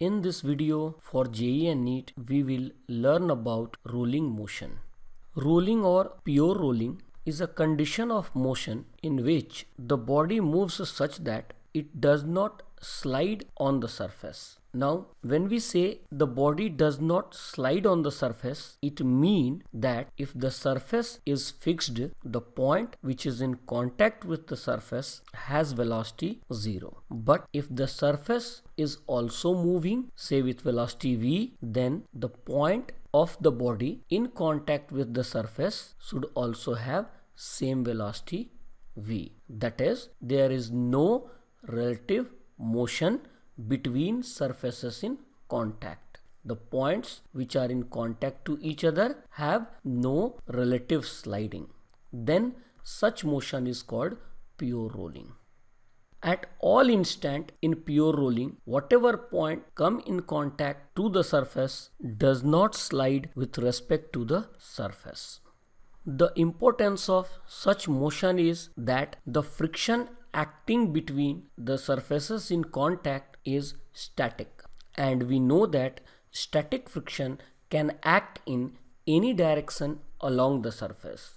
In this video for JEE and NEET, we will learn about rolling motion. Rolling or pure rolling is a condition of motion in which the body moves such that it does not slide on the surface. Now, when we say the body does not slide on the surface, it means that if the surface is fixed, the point which is in contact with the surface has velocity 0. But if the surface is also moving, say with velocity v, then the point of the body in contact with the surface should also have same velocity v. That is, there is no relative motion between surfaces in contact. The points which are in contact to each other have no relative sliding. Then such motion is called pure rolling. At all instant in pure rolling, whatever point come in contact to the surface does not slide with respect to the surface. The importance of such motion is that the friction acting between the surfaces in contact is static, and we know that static friction can act in any direction along the surface.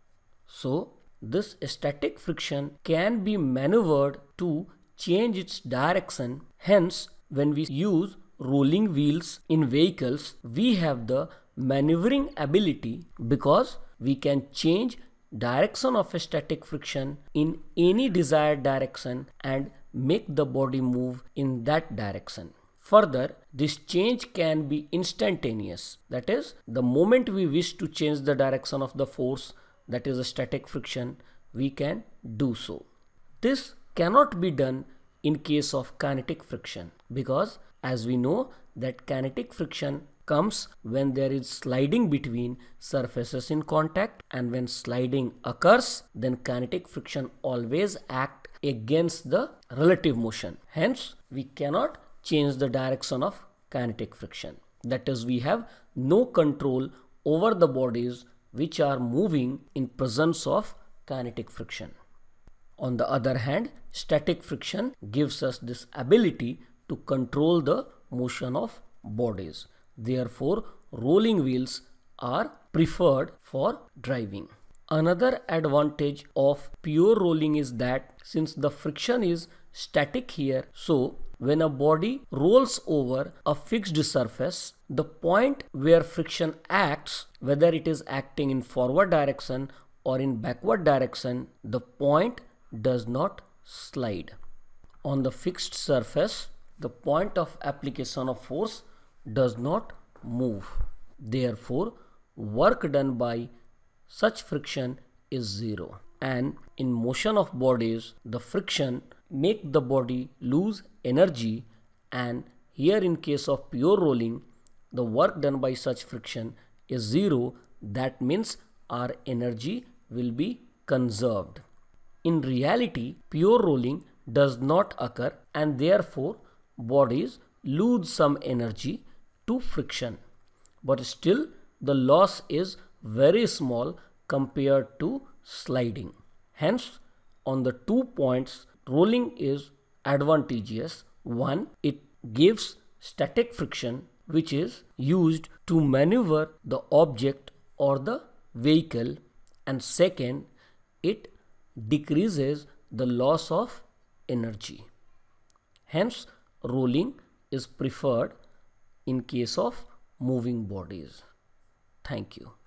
So this static friction can be maneuvered to change its direction. Hence, when we use rolling wheels in vehicles, we have the maneuvering ability because we can change direction of a static friction in any desired direction and make the body move in that direction. Further, this change can be instantaneous. That is, the moment we wish to change the direction of the force, that is a static friction, we can do so. This cannot be done in case of kinetic friction because, as we know, that kinetic friction comes when there is sliding between surfaces in contact, and when sliding occurs, then kinetic friction always acts against the relative motion. Hence, we cannot change the direction of kinetic friction. That is, we have no control over the bodies which are moving in presence of kinetic friction. On the other hand, static friction gives us this ability to control the motion of bodies. Therefore, rolling wheels are preferred for driving. Another advantage of pure rolling is that since the friction is static here, so when a body rolls over a fixed surface, the point where friction acts, whether it is acting in forward direction or in backward direction, the point does not slide. On the fixed surface, the point of application of force does not move. Therefore, work done by such friction is 0. And in motion of bodies, the friction make the body lose energy, and here in case of pure rolling, the work done by such friction is 0. That means our energy will be conserved. In reality, pure rolling does not occur, and therefore bodies lose some energy to friction, but still the loss is very small compared to sliding. Hence, on the 2 points, rolling is advantageous. One, it gives static friction which is used to maneuver the object or the vehicle, and second, it decreases the loss of energy. Hence, rolling is preferred in case of moving bodies. Thank you.